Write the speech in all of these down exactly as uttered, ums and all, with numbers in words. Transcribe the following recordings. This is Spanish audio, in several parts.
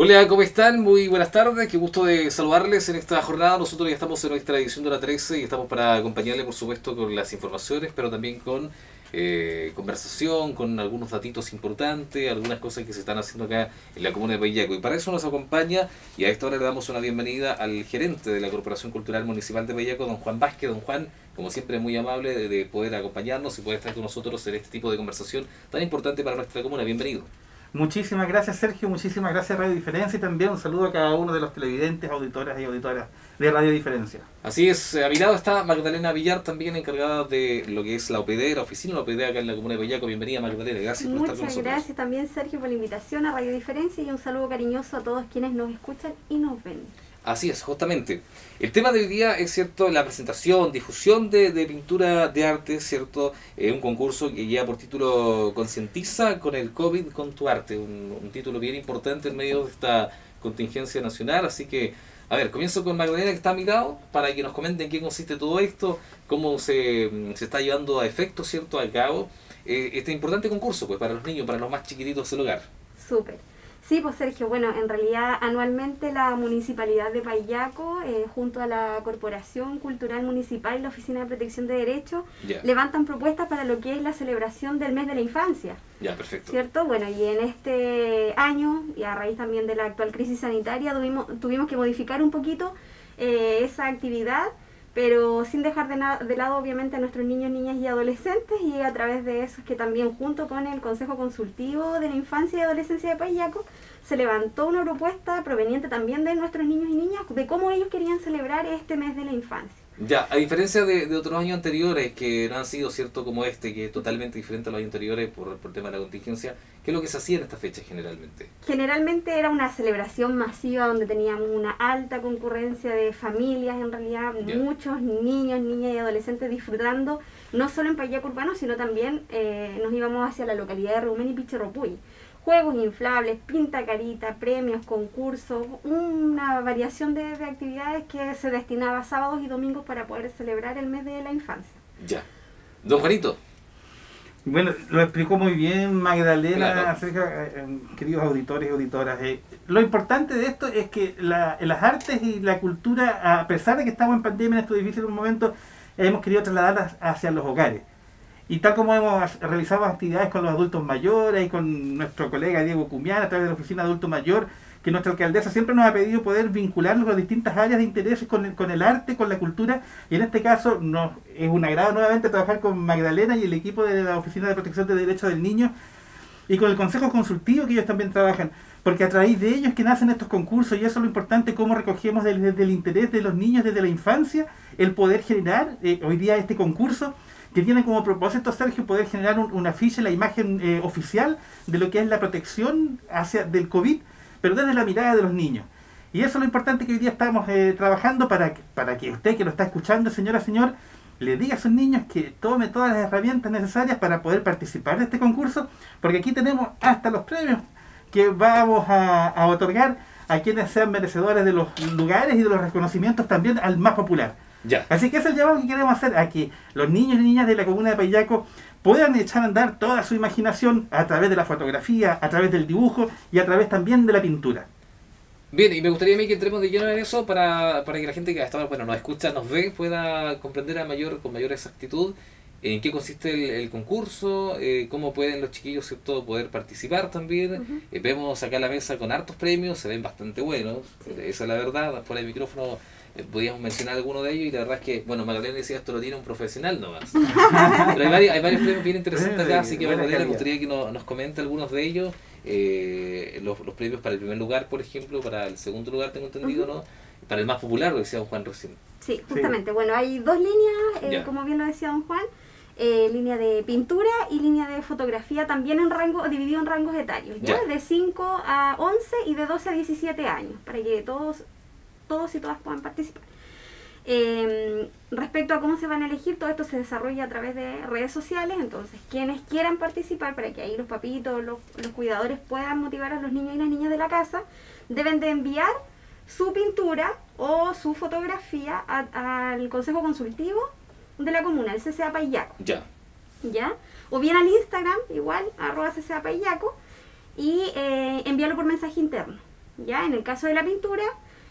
Hola, ¿cómo están? Muy buenas tardes, qué gusto de saludarles en esta jornada. Nosotros ya estamos en nuestra edición de la trece y estamos para acompañarles, por supuesto, con las informaciones, pero también con eh, conversación, con algunos datitos importantes, algunas cosas que se están haciendo acá en la comuna de Paillaco. Y para eso nos acompaña, y a esta hora le damos una bienvenida al gerente de la Corporación Cultural Municipal de Paillaco, don Juan Vázquez. Don Juan, como siempre, muy amable de, de poder acompañarnos y poder estar con nosotros en este tipo de conversación tan importante para nuestra comuna. Bienvenido. Muchísimas gracias, Sergio, muchísimas gracias Radio Diferencia y también un saludo a cada uno de los televidentes, auditoras y auditoras de Radio Diferencia. Así es, a mi lado está Magdalena Villar, también encargada de lo que es la O P D, la oficina de la O P D acá en la comuna de Paillaco. Bienvenida, Magdalena, gracias por estar con nosotros. Muchas gracias también, Sergio, por la invitación a Radio Diferencia y un saludo cariñoso a todos quienes nos escuchan y nos ven. Así es, justamente. El tema de hoy día es, cierto, la presentación, difusión de, de pintura de arte, cierto, eh, un concurso que lleva por título Concientiza con el COVID con tu arte, un, un título bien importante en medio de esta contingencia nacional, así que, a ver, comienzo con Magdalena, que está a mi lado, para que nos comenten en qué consiste todo esto, cómo se, se está llevando a efecto, cierto, a cabo, eh, este importante concurso, pues, para los niños, para los más chiquititos del hogar. Súper. Sí, pues Sergio, bueno, en realidad anualmente la Municipalidad de Paillaco, eh, junto a la Corporación Cultural Municipal y la Oficina de Protección de Derechos, Yeah. levantan propuestas para lo que es la celebración del mes de la infancia. Ya, perfecto. ¿Cierto? Bueno, y en este año, y a raíz también de la actual crisis sanitaria, tuvimos, tuvimos que modificar un poquito eh, esa actividad, pero sin dejar de, de lado obviamente a nuestros niños, niñas y adolescentes, y a través de eso es que también junto con el Consejo Consultivo de la Infancia y Adolescencia de Paillaco se levantó una propuesta proveniente también de nuestros niños y niñas de cómo ellos querían celebrar este mes de la infancia. Ya, a diferencia de, de otros años anteriores que no han sido, cierto, como este, que es totalmente diferente a los años anteriores por, por el tema de la contingencia, ¿qué es lo que se hacía en esta fecha generalmente? Generalmente era una celebración masiva donde teníamos una alta concurrencia de familias, en realidad Yeah. muchos niños, niñas y adolescentes disfrutando, no solo en Paillaco Urbano, sino también eh, nos íbamos hacia la localidad de Reumén y Pichirropuy. Juegos inflables, pinta carita, premios, concursos, una variación de, de actividades que se destinaba sábados y domingos para poder celebrar el mes de la infancia. Ya. Don Juanito. Bueno, lo explicó muy bien Magdalena, Claro. acerca, eh, queridos auditores y auditoras. Eh, lo importante de esto es que la, las artes y la cultura, a pesar de que estamos en pandemia en estos difíciles momentos, hemos querido trasladarlas hacia los hogares. Y tal como hemos realizado actividades con los adultos mayores y con nuestro colega Diego Cumián a través de la Oficina de Adulto Mayor, que nuestra alcaldesa siempre nos ha pedido poder vincularnos con distintas áreas de interés con el, con el arte, con la cultura, y en este caso nos, es un agrado nuevamente trabajar con Magdalena y el equipo de la Oficina de Protección de Derechos del Niño y con el Consejo Consultivo, que ellos también trabajan, porque a través de ellos que nacen estos concursos, y eso es lo importante, cómo recogemos desde, desde el interés de los niños desde la infancia, el poder generar eh, hoy día este concurso, que tiene como propósito, Sergio, poder generar un, una ficha, la imagen eh, oficial de lo que es la protección hacia del COVID, pero desde la mirada de los niños. Y eso es lo importante que hoy día estamos eh, trabajando para que, para que usted que lo está escuchando, señora, señor, le diga a sus niños que tome todas las herramientas necesarias para poder participar de este concurso, porque aquí tenemos hasta los premios que vamos a, a otorgar a quienes sean merecedores de los lugares y de los reconocimientos también al más popular. Ya. Así que ese es el llamado que queremos hacer, a que los niños y niñas de la comuna de Paillaco puedan echar a andar toda su imaginación a través de la fotografía, a través del dibujo y a través también de la pintura. Bien, y me gustaría a mí que entremos de lleno en eso para, para que la gente que hasta ahora, bueno, nos escucha, nos ve, pueda comprender a mayor, con mayor exactitud en qué consiste el, el concurso, eh, cómo pueden los chiquillos, ¿cierto?, poder participar también. Uh-huh. Eh, vemos acá la mesa con hartos premios, se ven bastante buenos, Sí. esa es la verdad. Fuera del micrófono eh, podíamos mencionar alguno de ellos y la verdad es que, bueno, Magdalena decía, esto lo tiene un profesional nomás. Pero hay varios, hay varios premios bien interesantes acá, así que Buena Magdalena, me calidad. gustaría que no- nos comente algunos de ellos. Eh, los, los premios para el primer lugar, por ejemplo, para el segundo lugar, tengo entendido, Ujú. ¿no? Para el más popular, lo decía don Juan recién. Sí, justamente. Bueno, hay dos líneas, eh, Ya. como bien lo decía don Juan, eh, línea de pintura y línea de fotografía, también en rango, dividido en rangos etarios, ¿ya? Ya. De cinco a once y de doce a diecisiete años, para que todos, todos y todas puedan participar. Eh, respecto a cómo se van a elegir, todo esto se desarrolla a través de redes sociales, entonces quienes quieran participar, para que ahí los papitos, los, los cuidadores puedan motivar a los niños y las niñas de la casa, deben de enviar su pintura o su fotografía a- al Consejo Consultivo de la comuna, el C C A Paillaco, Ya. ¿ya? O bien al Instagram, igual, arroba C C A Paillaco, y eh, enviarlo por mensaje interno. Ya, en el caso de la pintura,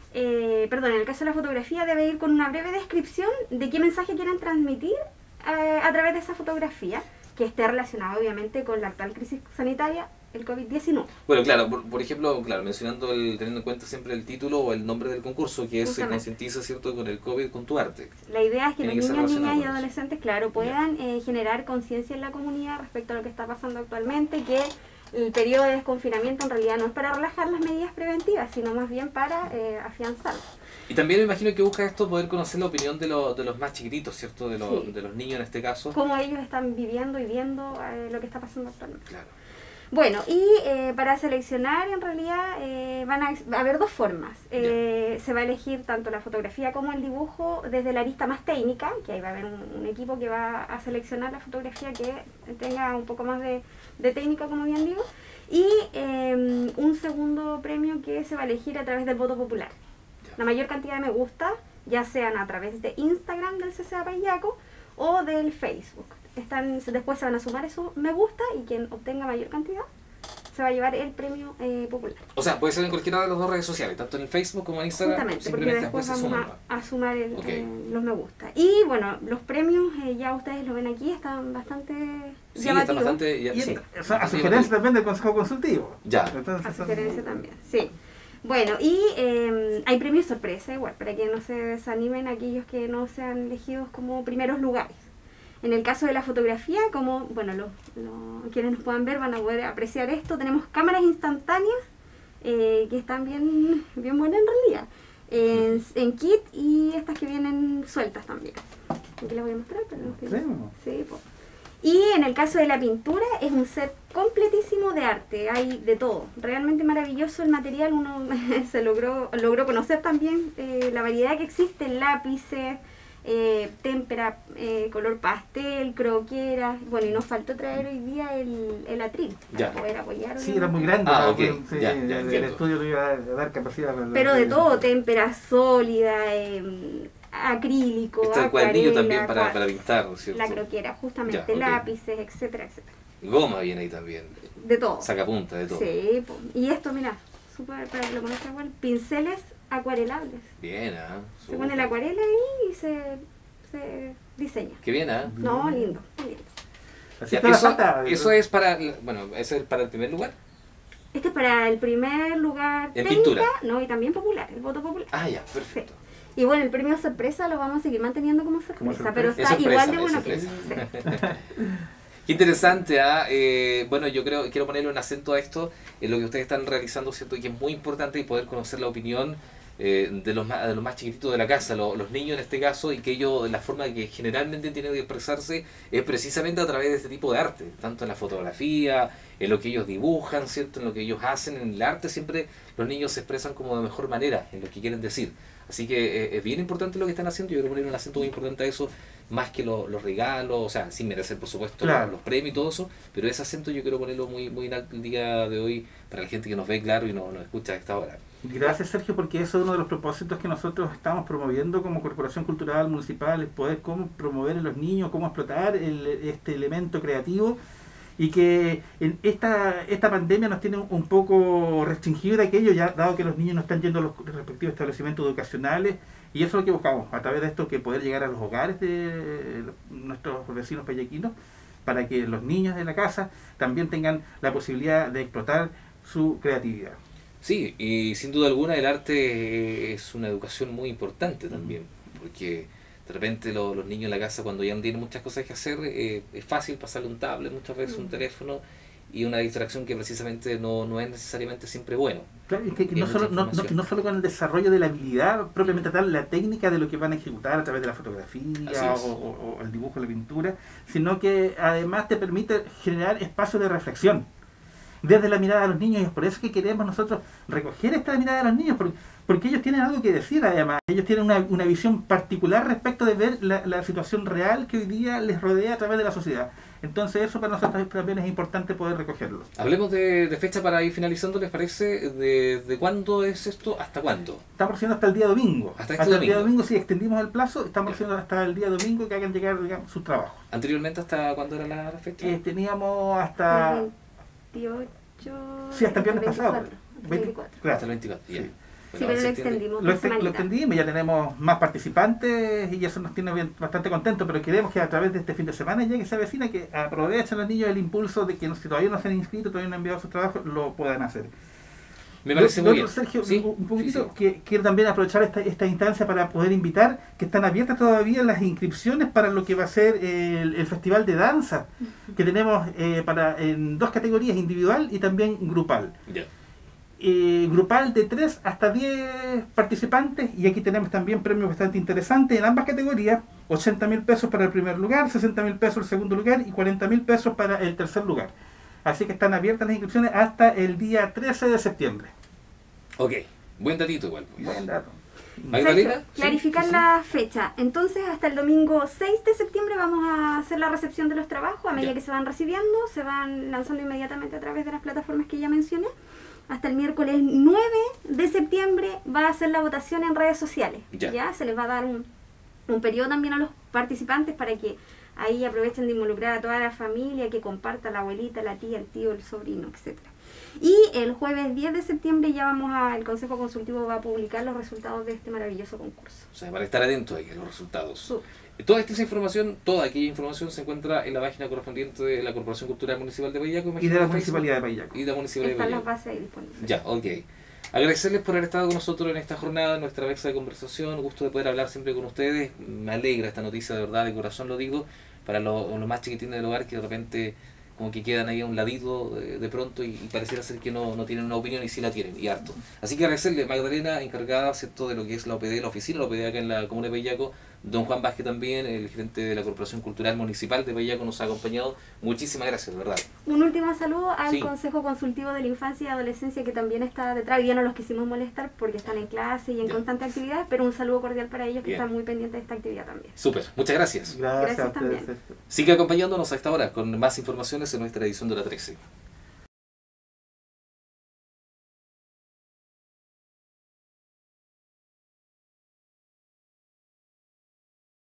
eh, perdón, en el caso de la fotografía debe ir con una breve descripción de qué mensaje quieren transmitir eh, a través de esa fotografía, que esté relacionado obviamente con la actual crisis sanitaria, el COVID diecinueve. Bueno, claro, por, por ejemplo, claro, mencionando, el, teniendo en cuenta siempre el título o el nombre del concurso, que es concientiza, ¿cierto?, con el COVID, con tu arte. La idea es que Tiene los que niños, ser niñas y relacionado con adolescentes, claro, puedan eh, generar conciencia en la comunidad respecto a lo que está pasando actualmente, que el periodo de desconfinamiento en realidad no es para relajar las medidas preventivas, sino más bien para eh, afianzarlas. Y también me imagino que busca esto poder conocer la opinión de, lo, de los más chiquititos, ¿cierto?, de, lo, Sí. de los niños en este caso. Cómo ellos están viviendo y viendo eh, lo que está pasando actualmente. Claro. Bueno, y eh, para seleccionar en realidad eh, van a, va a haber dos formas. Eh, se va a elegir tanto la fotografía como el dibujo desde la arista más técnica, que ahí va a haber un, un equipo que va a seleccionar la fotografía que tenga un poco más de, de técnica, como bien digo, y eh, un segundo premio que se va a elegir a través del voto popular. La mayor cantidad de me gusta, ya sean a través de Instagram del C C A Payaco o del Facebook. Están, después se van a sumar esos me gusta y quien obtenga mayor cantidad se va a llevar el premio eh, popular. O sea, puede ser en cualquiera de las dos redes sociales, tanto en el Facebook como en Instagram. Justamente, porque simplemente después se vamos suman. a, a sumar el, Okay. eh, los me gusta. Y bueno, los premios, eh, ya ustedes lo ven aquí, están bastante Sí, llamativos. está bastante... Ya, Y sí. ent- o sea, a sugerencia también del Consejo Consultivo. Ya. Entonces, A son- sugerencia también, sí. Bueno, y eh, hay premios sorpresa igual, para que no se desanimen aquellos que no sean elegidos como primeros lugares. En el caso de la fotografía, como bueno, los, los- quienes nos puedan ver van a poder apreciar esto, tenemos cámaras instantáneas eh, que están bien, bien buenas en realidad, en, en kit, y estas que vienen sueltas también. Aquí les voy a mostrar, pero no Sí. sí, po. Y en el caso de la pintura es un set completísimo de arte, hay de todo, realmente maravilloso el material, uno se logró, logró conocer también eh, la variedad que existe en lápices, eh, témpera, eh, color pastel, croqueras, bueno, y nos faltó traer hoy día el, el atril Ya. para poder apoyar. Sí, era muy grande. Ah, ¿no? ok. Sí, Ya, ya, el, el entiendo. estudio le iba a dar capacidad para Pero de todo, témpera sólida, eh, acrílico, Está el cuadernillo acuarela, también para, cua- para pintar, ¿no es cierto? la croquera, justamente, Ya, ok. lápices, etcétera, etcétera. Goma viene ahí también. De todo. Sacapunta de todo. Sí, po. Y esto, mira, súper, para que lo conozcan igual, pinceles acuarelables. Bien, ¿ah? Se pone la acuarela ahí y se, se diseña. Qué bien, ¿ah? No, lindo, muy lindo. Así Ya, que la eso, falta- eso es para, bueno, ese es para el primer lugar. Este es para el primer lugar En técnica, pintura. no, y también popular, el voto popular. Ah, ya, perfecto. Y bueno, el premio sorpresa lo vamos a seguir manteniendo como sorpresa, Como sorpresa. pero Es está sorpresa, igual de es bueno que sorpresa. sí. Qué interesante, ¿ah? Eh, bueno, yo creo quiero ponerle un acento a esto, en lo que ustedes están realizando, ¿cierto? Y que es muy importante y poder conocer la opinión eh, de los más, de los más chiquititos de la casa, lo- los niños en este caso, y que ellos, la forma que generalmente tienen de expresarse es precisamente a través de este tipo de arte, tanto en la fotografía, en lo que ellos dibujan, ¿cierto? En lo que ellos hacen, en el arte siempre los niños se expresan como de mejor manera, en lo que quieren decir. Así que eh, es bien importante lo que están haciendo, yo quiero poner un acento muy importante a eso, más que lo- los regalos, o sea, sin merecer por supuesto Claro. los, los premios y todo eso, pero ese acento yo quiero ponerlo muy, muy en alto el día de hoy para la gente que nos ve, claro, y nos, nos escucha a esta hora. Gracias, Sergio, porque eso es uno de los propósitos que nosotros estamos promoviendo como Corporación Cultural Municipal, el poder cómo promover en los niños, cómo explotar el- este elemento creativo, y que en esta, esta pandemia nos tiene un poco restringido de aquello, ya dado que los niños no están yendo a los respectivos establecimientos educacionales, y eso es lo que buscamos, a través de esto, que poder llegar a los hogares de nuestros vecinos payaquinos, para que los niños de la casa también tengan la posibilidad de explotar su creatividad. Sí, y sin duda alguna el arte es una educación muy importante también, porque de repente lo- los niños en la casa cuando ya no tienen muchas cosas que hacer, eh, es fácil pasarle un tablet, muchas veces un teléfono, y una distracción que precisamente no, no es necesariamente siempre bueno. Claro, y que, que Y no, mucha solo, no, no, información. no solo con el desarrollo de la habilidad propiamente tal, la técnica de lo que van a ejecutar a través de la Así fotografía es. o, o- o el dibujo, la pintura, sino que además te permite generar espacios de reflexión desde la mirada de los niños, y es por eso que queremos nosotros recoger esta mirada de los niños, porque, porque ellos tienen algo que decir además, ellos tienen una, una visión particular respecto de ver la, la situación real que hoy día les rodea a través de la sociedad. Entonces eso para nosotros también es importante poder recogerlo. Hablemos de, de fecha para ir finalizando, ¿les parece? ¿De, de cuándo es esto? ¿Hasta cuándo? Estamos haciendo hasta el día domingo. Hasta este el día domingo. domingo, si extendimos el plazo, estamos haciendo hasta el día domingo que hagan llegar, digamos, sus trabajos. ¿Anteriormente hasta cuándo era la, la fecha? Eh, teníamos hasta... veintiocho, Sí, hasta el viernes veinticuatro, pasado. veinticuatro. Claro. Hasta el veinticuatro, ya. Sí. Sí, Bueno, pero en lo septiembre- extendimos. Lo, dos este- lo semanitas. extendimos, ya tenemos más participantes y eso nos tiene bien- bastante contentos, pero queremos que a través de este fin de semana ya que se avecina, que aprovechen los niños el impulso de que no- si todavía no se han inscrito, todavía no han enviado sus trabajos, lo puedan hacer. Me parece Lo- muy lo bien. otro, Sergio, Sí, un poquitito, sí, sí. que quiero también aprovechar esta, esta instancia para poder invitar, que están abiertas todavía las inscripciones para lo que va a ser el, el Festival de Danza, que tenemos eh, para en dos categorías, individual y también grupal. Ya. Eh, grupal de tres hasta diez participantes, y aquí tenemos también premios bastante interesantes en ambas categorías: ochenta mil pesos para el primer lugar, sesenta mil pesos el segundo lugar y cuarenta mil pesos para el tercer lugar. Así que están abiertas las inscripciones hasta el día trece de septiembre. Ok, buen datito igual. pues. Buen dato. Magdalena. Sergio, clarificar Sí, sí, sí. la fecha. Entonces, hasta el domingo seis de septiembre vamos a hacer la recepción de los trabajos. A medida Ya. que se van recibiendo, se van lanzando inmediatamente a través de las plataformas que ya mencioné. Hasta el miércoles nueve de septiembre va a ser la votación en redes sociales. Ya. Se les va a dar un, un periodo también a los participantes para que ahí aprovechen de involucrar a toda la familia, que comparta la abuelita, la tía, el tío, el sobrino, etcétera. Y el jueves diez de septiembre ya vamos a, el Consejo Consultivo va a publicar los resultados de este maravilloso concurso. O sea, para estar atentos ahí a los resultados. Súper. Toda esta información, toda aquella información se encuentra en la página correspondiente de la Corporación Cultural Municipal de Payaco. Y imagino, de la Facebook. Municipalidad de Payaco. Y de la Municipalidad de Están las Payaco. bases ahí disponibles. Ya, ok. Agradecerles por haber estado con nosotros en esta jornada, en nuestra mesa de conversación. Gusto de poder hablar siempre con ustedes. Me alegra esta noticia, de verdad, de corazón lo digo, para los, los más chiquitines del hogar que de repente como que quedan ahí a un ladito de, de pronto y, y pareciera ser que no, no tienen una opinión y sí la tienen, y harto. Así que agradecerle, Magdalena, encargada, ¿cierto?, de lo que es la O P D, la oficina de la O P D acá en la comuna de Payaco. Don Juan Vázquez también, el gerente de la Corporación Cultural Municipal de Payaco, nos ha acompañado. Muchísimas gracias, de verdad. Un último saludo al Sí. Consejo Consultivo de la Infancia y Adolescencia, que también está detrás. Hoy día no los quisimos molestar porque están en clase y en Ya. constante actividad, pero un saludo cordial para ellos, que Bien. están muy pendientes de esta actividad también. Súper, muchas gracias. Gracias, Gracias a ustedes, también. Sergio. Sigue acompañándonos a esta hora con más informaciones en nuestra edición de la trece.